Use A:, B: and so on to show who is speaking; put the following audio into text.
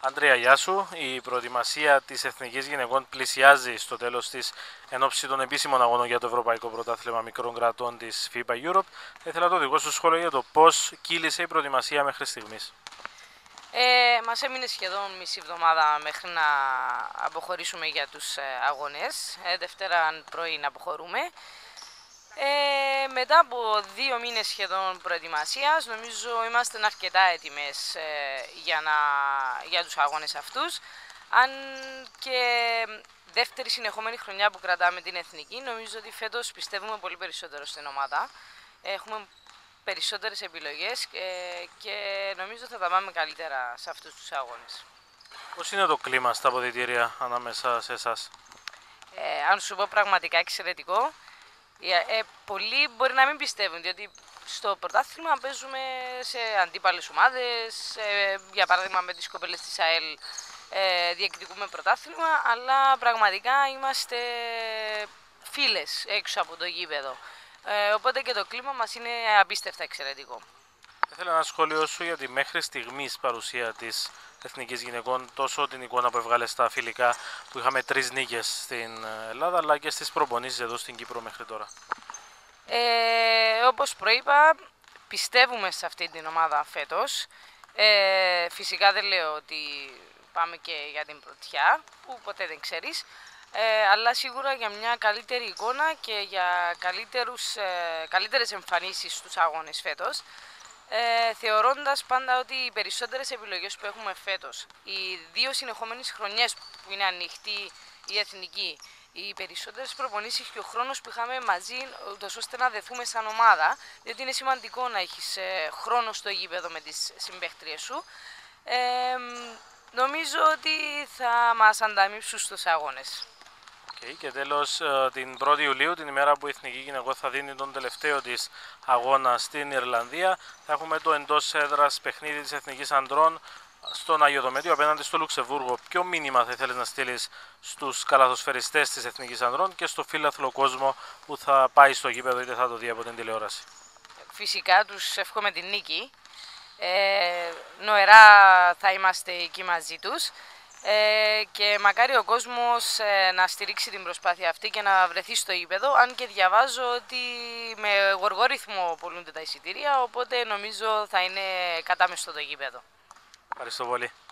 A: Αντρέα, γεια σου. Η προετοιμασία της Εθνικής Γυναικών πλησιάζει στο τέλος της εν ώψη των επίσημων αγώνων για το Ευρωπαϊκό Πρωτάθλημα Μικρών Κρατών της FIBA Europe. Θα ήθελα το δικό σου σχόλιο για το πώς κύλησε η προετοιμασία μέχρι στιγμής.
B: Μας έμεινε σχεδόν μισή εβδομάδα μέχρι να αποχωρήσουμε για τους αγώνες. Δευτέρα πρωί να αποχωρούμε. Μετά από 2 μήνες σχεδόν προετοιμασίας, νομίζω είμαστε αρκετά έτοιμες για τους αγώνες αυτούς. Αν και δεύτερη συνεχόμενη χρονιά που κρατάμε την Εθνική, νομίζω ότι φέτος πιστεύουμε πολύ περισσότερο στην ομάδα. Έχουμε περισσότερες επιλογές και νομίζω θα τα πάμε καλύτερα σε αυτούς τους αγώνες.
A: Πώς είναι το κλίμα στα αποδυτήρια ανάμεσα σε εσάς?
B: Αν σου πω πραγματικά εξαιρετικό. Πολλοί μπορεί να μην πιστεύουν, διότι στο πρωτάθλημα παίζουμε σε αντίπαλες ομάδες, για παράδειγμα με τις κοπέλες της ΑΕΛ διεκδικούμε πρωτάθλημα, αλλά πραγματικά είμαστε φίλες έξω από το γήπεδο. Οπότε και το κλίμα μας είναι απίστευτα εξαιρετικό.
A: Ήθελα ένα σχόλιο σου για τη μέχρι στιγμής παρουσία της Εθνικής Γυναικών, τόσο την εικόνα που έβγαλε στα φιλικά που είχαμε 3 νίκες στην Ελλάδα, αλλά και στις προπονήσεις εδώ στην Κύπρο μέχρι τώρα.
B: Όπως προείπα, πιστεύουμε σε αυτή την ομάδα φέτος. Φυσικά δεν λέω ότι πάμε και για την πρωτιά, που ποτέ δεν ξέρεις, αλλά σίγουρα για μια καλύτερη εικόνα και για καλύτερες εμφανίσεις στους αγώνες φέτος. Θεωρώντας πάντα ότι οι περισσότερες επιλογές που έχουμε φέτος, οι 2 συνεχόμενες χρονιές που είναι ανοιχτή η Εθνική, οι περισσότερες προπονήσεις και ο χρόνος που είχαμε μαζί, ούτως ώστε να δεθούμε σαν ομάδα, διότι είναι σημαντικό να έχεις χρόνο στο γήπεδο με τις συμπαίχτριες σου, νομίζω ότι θα μας ανταμείψουν στους αγώνες.
A: Και τέλος, την 1η Ιουλίου, την ημέρα που η Εθνική Γυναικών θα δίνει τον τελευταίο της αγώνα στην Ιρλανδία, θα έχουμε το εντός έδρας παιχνίδι της Εθνικής Ανδρών στον Άγιο Δομέτιο απέναντι στο Λουξεμβούργο. Ποιο μήνυμα θα ήθελες να στείλεις στους καλαθοσφαιριστές της Εθνικής Ανδρών και στο φίλαθλο κόσμο που θα πάει στο γήπεδο είτε θα το δει από την τηλεόραση?
B: Φυσικά τους εύχομαι την νίκη. Νοερά θα είμαστε εκεί μαζί τους. Και μακάρι ο κόσμος να στηρίξει την προσπάθεια αυτή και να βρεθεί στο γήπεδο, αν και διαβάζω ότι με γοργό ρυθμό πωλούνται τα εισιτήρια, οπότε νομίζω θα είναι κατάμεστο το γήπεδο.
A: Ευχαριστώ πολύ.